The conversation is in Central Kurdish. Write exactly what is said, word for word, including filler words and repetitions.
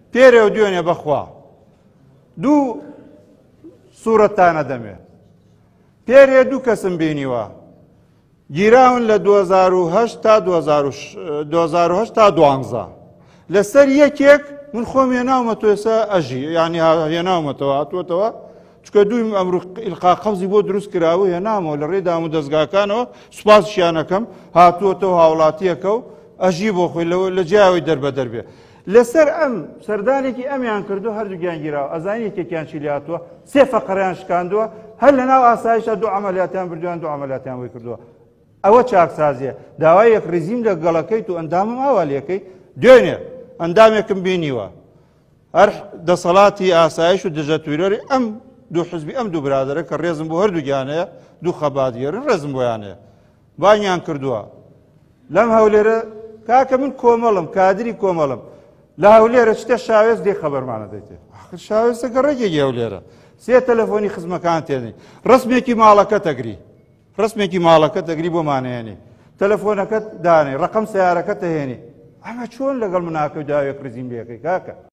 پێرێ و دوێنێ بەخوا دوو سوورەتانە دەمێ پێرێ دوو کەسم بینیوە گیراون لە دوو هەزار و هەشت تا دوو هەزار و هەشت تا دوانزە لەسەر یەکێک من خۆم هێناومەتەوە ئێستا ئەژی یعنی هێناومەتەوە هاتووەتەوە چکە دووی ئەمڕۆ ئیلقا قەوزی بۆ دروست کراوە هێنامەوە لە ڕێی دام و دەستگاکانەوە سوپاسیانەکەم هاتووەتەوە هاوڵاتیەکە و ئەژی بۆ خۆی لە جیاوی دەربە دەربێ لەسەر ئەم سەردانێکی ئەمیان کردو هەردووگیان گیراوە ئەزانی یەکێکیان چی هاتووە سێ فەقەڕیان شکاندووە هەر لەناو ئاسایشە دوو عەمەلیاتیان بردوویان دوو عەمەلیاتیان وەی کردووە ئەوە چاکسازیە داوای یەک ڕزیم لە گەڵەکەیت و ئەندامم ئاوالیەکەی دوێنێ ئەندامێکم بینیوە هەر دەسەڵاتی ئاسایش و دژەتویرۆری ئەم دوو حزبی ئەم دوو برادەرە کە ڕێزم بۆ هەردووگیانەیە دوو خەباتیێرن ڕێزم بۆیانەیە بانیان کردووە لەم هەولێرە کاکە من کۆمەڵم کادری کۆمەڵم لە هەولێرە چتە شاوێز دێ خەبەرمانە دەیتێ شاوێستەکە ڕێگێکی هەولێرە سێ تەلەفۆنی خزمەکان تێنی ڕسمێکی ماڵەکە تەگری ڕسمێکی ماڵەکە تەگری بۆمانەیەنی تەلەفۆنەکەت دانێ ڕقم سیارەکە تەهێنی ئەمە چۆن لەگەڵ مناکە و داوێک ڕزیم لێەکەی کاکە